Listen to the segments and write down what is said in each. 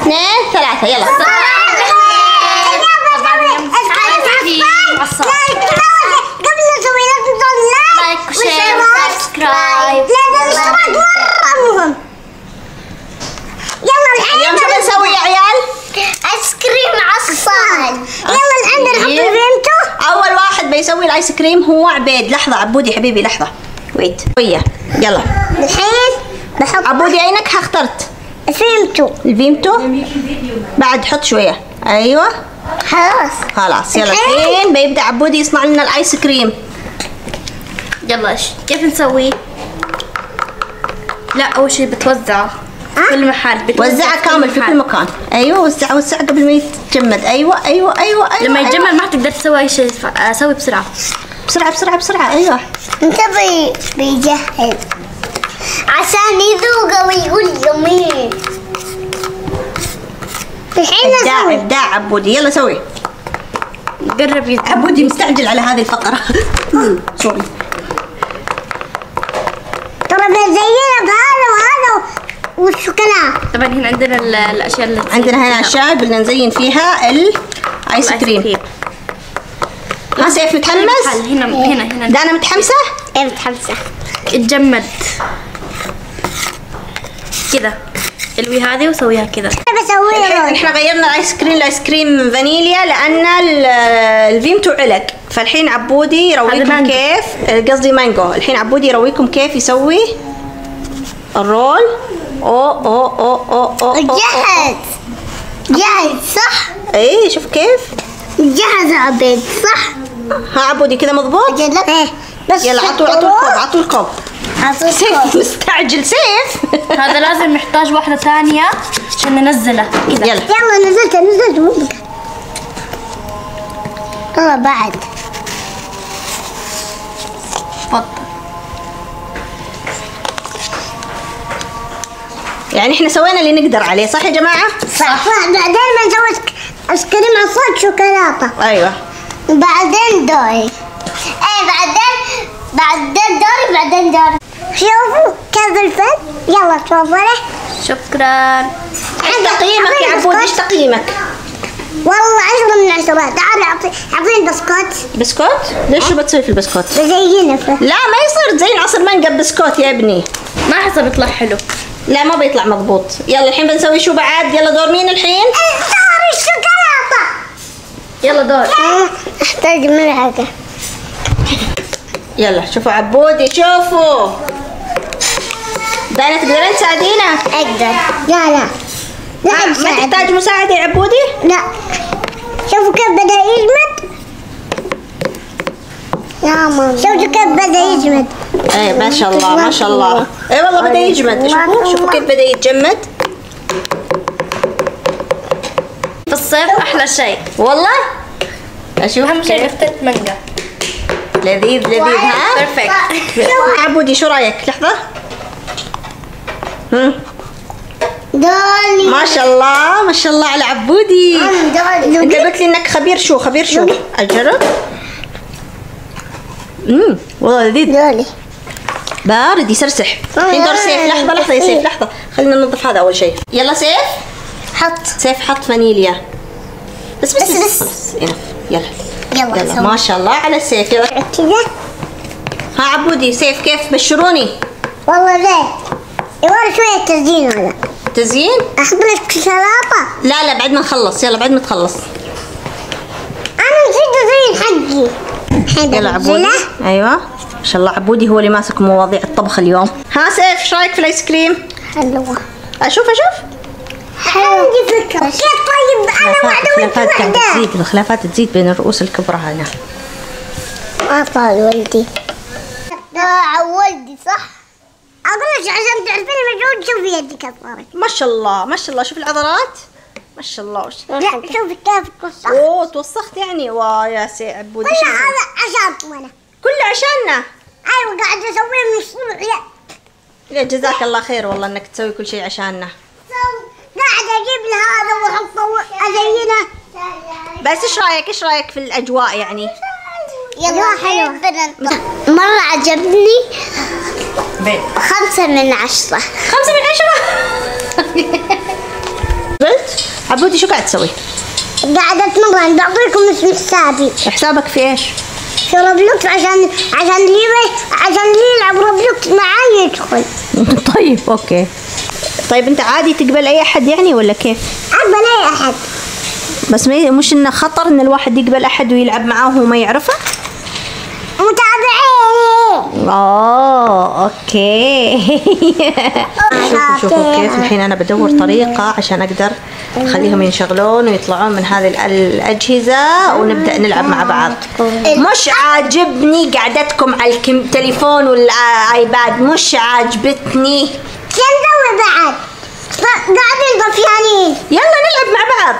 2 3 يلا. قبل نسوي لازم لايك وشير وسبسكرايب. مهم. يلا اليوم شو بنسوي يا عيال؟ ايس كريم عصال. يلا الحين نحط الفيمتو. اول واحد بيسوي الايس كريم هو عبيد. لحظه عبودي حبيبي لحظه ويت ويا يلا. الحين بحط عبودي اي نكهه اخترت؟ الفيمتو. الفيمتو بعد حط شويه. ايوه خلاص يلا. الحين بيبدا عبودي يصنع لنا الايس كريم. يلا كيف نسوي؟ لا اول شيء بتوزعه في كل محل. وزعها كامل في كل مكان. ايوه وزعها قبل ما يتجمد. ايوه لما يتجمد ما تقدر تسوي اي شيء. سوي بسرعه بسرعه. ايوه انت بيجهز عشان يذوق ويقول جميل. الحين ابداع عبودي. يلا سوي. قرب عبودي مستعجل على هذه الفقره. سوري. ترى بنزينها بهذا وهذا والشوكولاته. طبعا هنا عندنا الاشياء اللي عندنا هنا اشياء بدنا نزين فيها الايس كريم. ها سيف متحمس؟ هنا دانا متحمسه؟ ايه متحمسه. اتجمد كذا. الوي هذه وسويها كذا. بسويها. احنا غيرنا الايس كريم فانيليا لان الفيمتو علق. فالحين عبودي يرويكم كيف، قصدي مانجو. الحين عبودي يرويكم كيف يسوي الرول. او جاهز صح؟ ايه شوف كيف جاهز عبيد صح؟ ها عبودي كذا مضبوط؟ ايه بس يلا عطوا الكوب. سيف مستعجل سيف. هذا لازم نحتاج واحدة ثانية عشان ننزله كذا. يلا نزلت يلا بعد تفضل. يعني احنا سوينا اللي نقدر عليه صح يا جماعة؟ صح. بعدين بنسوي ايس كريم عصير شوكولاتة. ايوه بعدين دوري. بعدين دوري. شوفوا كذا الفيلم. يلا تفضلي. شكرا. ايش تقييمك يا عبود؟ ايش تقييمك؟ والله 10 من 10. تعالي اعطيني بسكوت. بسكوت؟ ليش شو بتسوي في البسكوت؟ بزينه. لا ما يصير تزين عصير مانجا بسكوت يا ابني. ما حسب بيطلع حلو. لا ما بيطلع مضبوط. يلا الحين بنسوي شو بعد؟ يلا دور مين الحين؟ دور الشوكولاتة. يلا دور. احتاج ملعقة. يلا شوفوا عبودي شوفوا. دانا تقدرين تساعدينا؟ اقدر. لا ما تحتاج مساعدة يا عبودي؟ لا. شوفوا كيف بدأ يجمد. يا ماما شوفوا كيف بدأ يجمد. ايه ما شاء الله. اي والله بدأ يجمد. شوفوا كيف بدأ يتجمد. في الصيف احلى شيء والله اشوف اهم شيء نختار مانجا. لذيذ ها؟ بيرفكت. عبودي شو رايك؟ لحظة. دولي. ما شاء الله على عبودي. دولي. انت قلت لي انك خبير شو؟ اجرب. والله لذيذ. دولي. بارد يسرسح. الحين دور سيف. لحظة يا سيف لحظة. خلينا ننظف هذا اول شيء. يلا سيف. حط فانيليا. بس يلا ما شاء الله على سيف. يلا كذا. ها عبودي سيف كيف بشروني؟ والله زين. يبغى شوية تزيين هذا. تزيين؟ احط لك سلطة. لا بعد ما نخلص. يلا بعد ما تخلص. انا نسيت ازين حقي. يلا عبودي. ايوه ما شاء الله عبودي هو اللي ماسك مواضيع الطبخ اليوم. ها سيف ايش رايك في الايس كريم؟ حلوة. اشوف عندي فكرة. طيب انا واحدة الخلافات تزيد بين الرؤوس الكبرى هنا. عطال ولدي. ولدي صح؟ اقول لك عشان تعرفين مجهود. شوفي يدك صارت. ما شاء الله شوف العضلات. ما شاء الله. لا شوفي كيف توسخت. اوه توسخت يعني. يا سي عبودي. كل هذا عشانكم انا. كله عشاننا. ايوه قاعد اسويه من الصبح. لا جزاك الله خير والله انك تسوي كل شيء عشاننا. قاعد اجيب له هذا واحطه ازينه. بس ايش رايك في الاجواء يعني؟ يلا حلو. مرة عجبني. 5 من 10. 5 من 10. قلت عبودي شو قاعد تسوي؟ قاعدة اتمرن، بعطيكم اسم حسابي. حسابك في ايش؟ في روبلوكس عشان اللي يلعب روبلوكس معاي يدخل. طيب اوكي. طيب انت عادي تقبل اي احد يعني ولا كيف؟ اقبل اي احد، بس مش انه خطر ان الواحد يقبل احد ويلعب معاه وهو ما يعرفه؟ متابعين. اوكي. شوفوا كيف الحين انا بدور طريقة عشان اقدر اخليهم ينشغلون ويطلعون من هذه الأجهزة ونبدأ نلعب مع بعض. مش عاجبني قعدتكم على التليفون والايباد، مش عاجبتني. شو نسوي بعد؟ قاعدين ضفيانين. يلا نلعب مع بعض.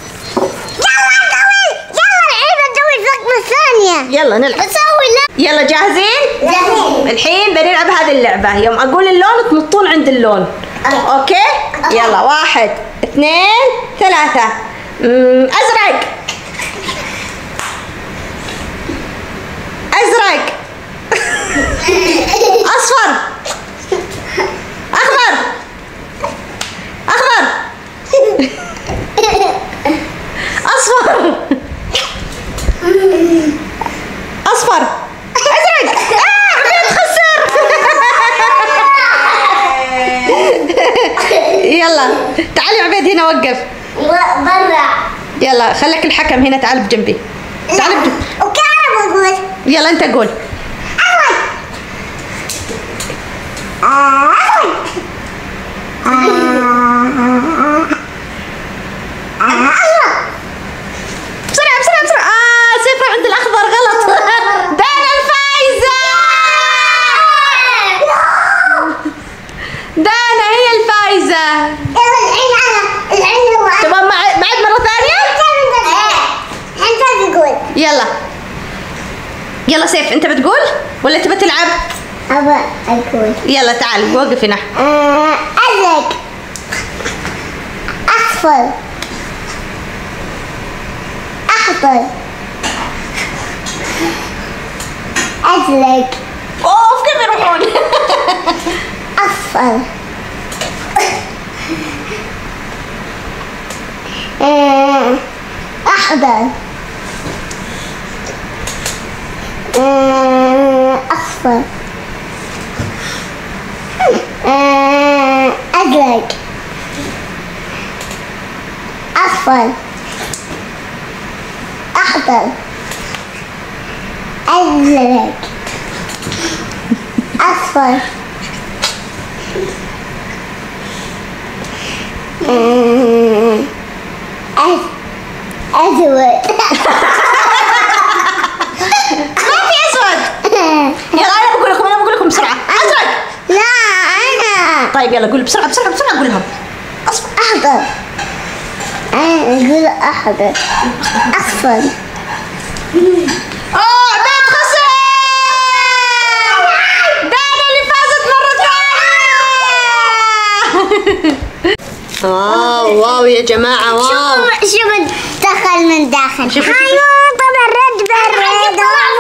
يلا العيب نسوي الوجبة الثانية. يلا نلعب. بسوي لا. يلا جاهزين؟ جاهزين. الحين بنلعب هذه اللعبة، يوم أقول اللون تنطون عند اللون. أوكي؟ يلا 1 2 3. أزرق. أزرق. أصفر. أخضر. أخضر. أصفر. أصفر. أزرق. عبيد خسر. يلا تعالي عبيد هنا وقف. برا. يلا خليك الحكم هنا، تعال بجنبي. تعال بجنبي. اوكي انا بقول. يلا انت قول. أول. بسرعة بسرعة بسرعة. صفر عند الأخضر غلط. دانا الفايزة. دانا هي الفايزة. الحين تمام بعد مرة ثانية؟ انت تقول. يلا يلا سيف انت بتقول ولا تبى تلعب؟ ابى اقول. يلا تعال وقف هنا. ازرق. اصفر. اخضر. ازرق. اوف كيف يروحون. اصفر. اخضر. اصفر. ازرق. اصفر. اخضر. ازرق. اصفر. أسود. ما في اسود. يلا انا بقول لكم بسرعة. ازرق. لا أنا. طيب يلا قول بسرعة بسرعة بسرعة قول لهم. اصفر. أخضر. أنا أقول أخضر. أصفر. عبيد خسر. دانا اللي فازت مرة ثانية. واو يا جماعة واو. شوف دخل من داخل. شوف طبعا رد برد.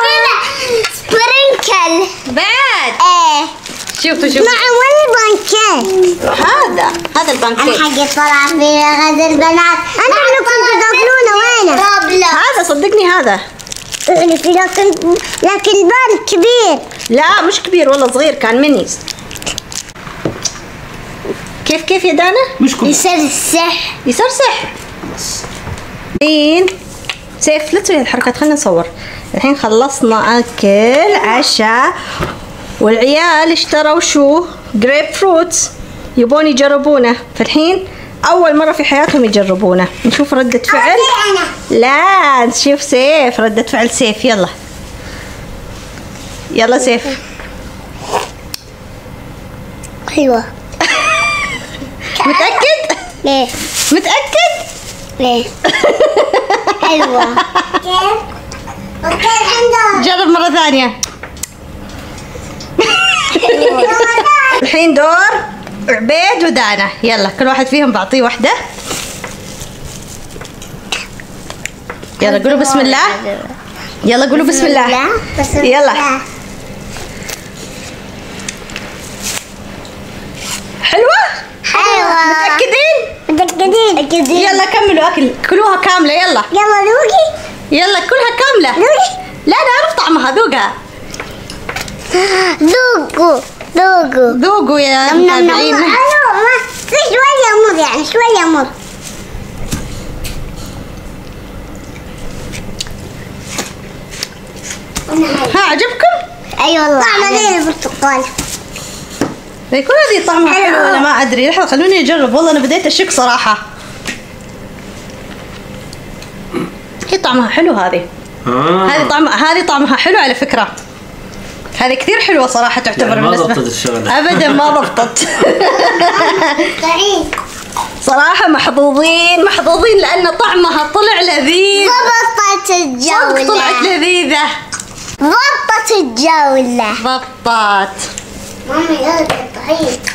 سبرينكل. بعد. ايه. شوفوا مع وين بانكيك؟ هذا البانكيك. أنا حقي طلع في غزل البنات. أنا كنتوا تاكلونه وينه؟ هذا صدقني هذا. يعني في لكن بان كبير. لا مش كبير والله صغير، كان مينيز. كيف يا دانا؟ يسرسح. يسرسح. الحين سيف لا تسوي الحركات، خلينا نصور. الحين خلصنا اكل عشاء والعيال اشتروا شو؟ جريب فروتس يبون يجربونه، فالحين اول مرة في حياتهم يجربونه. نشوف ردة فعل. لا نشوف سيف ردة فعل سيف. يلا يلا سيف. حلوة. متأكد؟ ليه؟ متأكد؟ ليه؟ حلوة. كيف؟ وكيف عنده؟ جرب مرة ثانية. الحين دور عبيد ودانا. يلا كل واحد فيهم بعطيه واحدة. يلا قولوا بسم الله. يلا قولوا بسم الله. يلا. حلوة؟ حلوة. متأكدين؟ متأكدين. يلا كم اكل كلوها كامله. يلا يلا ذوقي. يلا كلها كامله. ذوقي. لا اعرف طعمها. ذوقها. ذوقوا ذوقوا ذوقوا يا متابعين. في شوية مر، يعني شوية مر. ها عجبكم؟ اي والله طعمه زي البرتقال. يكون هذه طعمها حلو ولا ما ادري. لحظه خلوني اجرب. والله انا بديت اشك صراحه. هي طعمها حلو هذه. هذه طعمها حلو على فكره. هذه كثير حلوه صراحه تعتبر يعني بالنسبه. ما ضبطت الشغله. ابدا ما ضبطت. صراحه محظوظين لان طعمها طلع لذيذ. ضبطت الجولة. طلعت لذيذه. ضبطت الجولة. ضبطت. مامي هذا طعيم.